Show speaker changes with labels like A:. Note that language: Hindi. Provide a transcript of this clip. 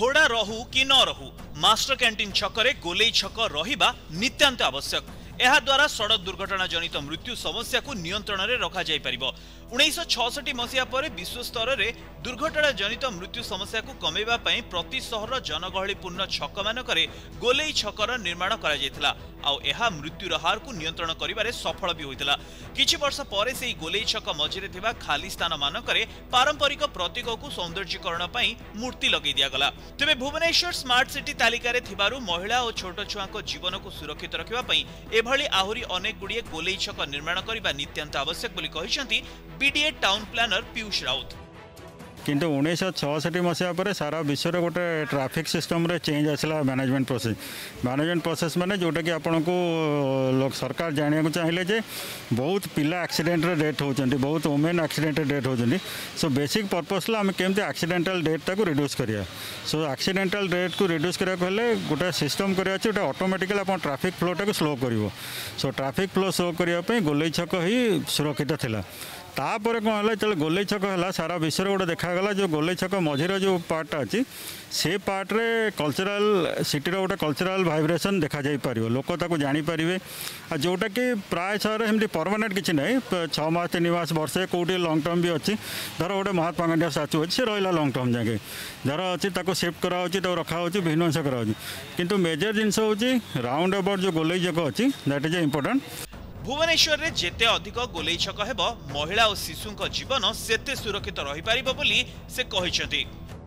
A: घोड़ा रहू कि न रहू मास्टर कैंटीन छकरे गोलेई छक रहिबा नित्यांत आवश्यक। एहा द्वारा सड़क दुर्घटना जनित मृत्यु समस्या को नियंत्रण में रखा जाय परिबो। 1966 मसीहा पर विश्व स्तर में दुर्घटना जनित मृत्यु समस्या को कमेबा पई प्रति सहर जनगहलीपूर्ण छक मानकरे गोलेई छकर निर्माण करा जायतिला। आउ एहा मृत्यु हार को नियंत्रण करिबारे सफल भी होइतिला। किछि वर्ष पर से गोलेई छक मझिरे थिबा खाली स्थान मानकरे पारंपरिक प्रतीक को सौंदर्यीकरण पई मूर्ति लगे दिया गला। तेबे भुवनेश्वर स्मार्ट सिटी तालिका रे थिबारु महिला और छोट छुआ को जीवन को सुरक्षित रखिबा पई एभली आहुरी अनेक गुड़िए गोलेई छक निर्माण करबा नित्यांत आवश्यक बोली कहिसंती BDA town planner Piyush Raut.
B: किंतु 1966 मसीहा पर सारा विश्व में गोटे ट्रैफिक सिस्टम रे चेंज आसला मैनेजमेंट प्रोसेस माने जोटा कि आपन को लोग सरकार जानिया को चाहिए जे बहुत पिला एक्सीडेंट रे डेथ होचंती, बहुत वुमेन एक्सीडेंट रे डेथ होचंती। सो बेसिक पर्पस ला हम केमते एक्सीडेंटल डेथ ताको रिड्यूस करिया। सो एक्सीडेंटल डेथ को रिड्यूस करिया कहले गोटे सिस्टम करिया छै, गोटे ऑटोमेटिकली आपन ट्रैफिक फ्लो टाको स्लो करिवो। सो ट्रैफिक फ्लो स्लो करिया पे गोलेई छक ही सुरक्षित थिला। तापर कौन है चलो गोलेई छक है सारा विश्व गोटे देखागला जो गोलेई छक मझीर जो पार्टा अच्छी से पार्ट रे कल्चरल सिटी गोटे कल्चरल भाइब्रेशन देखा जाई पारिबो, लोक ताको जानी पारिबे। आ जोटा कि प्राय सहर एमती परमानेंट किछि नै, 6 मास 3 मास वर्षे कोटी लॉन्ग टर्म भी अच्छी। धर गोटे महात्मा गांधी स्टाच्यू अच्छी से रहा लॉन्ग टर्म जाके धर अच्छी ताको शिफ्ट करा होची तो रखा होची भिन्न करा होची। किंतु मेजर जिनस होची राउंड अबाउट जो गोलेई छक अच्छी दैट इज इंपोर्टेंट।
A: भुवनेश्वर रे जेते अधिक गोलेई छक हेबो महिला और शिशु जीवन सेते सुरक्षित रही पारिबो बोली से कहिसंती।